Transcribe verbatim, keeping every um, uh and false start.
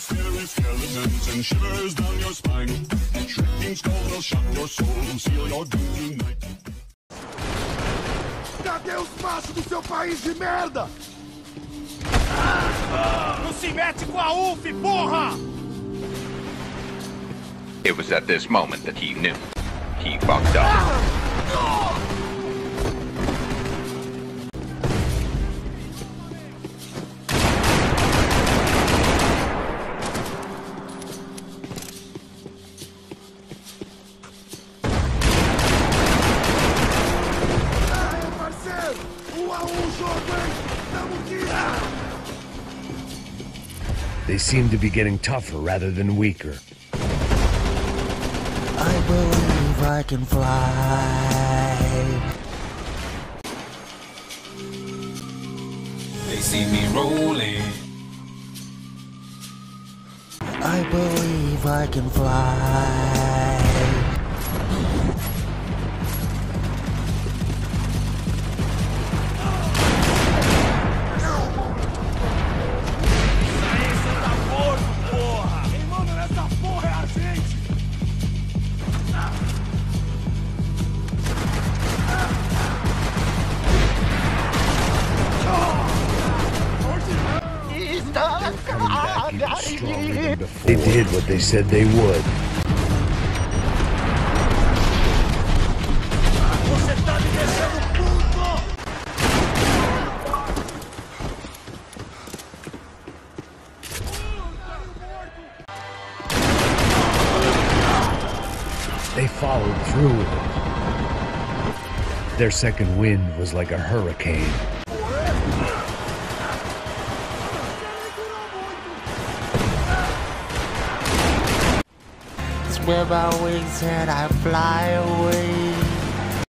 scary skeletons and shivers down your spine. Shrieking skulls will shock your soul, seal your doom tonight. Cadê os machos do seu país de merda? Não se mete com a U F, porra! It was at this moment that he knew. He fucked up. They seem to be getting tougher rather than weaker. I believe I can fly. They see me rolling. I believe I can fly. They did what they said they would. They followed through with it. Their second wind was like a hurricane. With my wings and I fly away.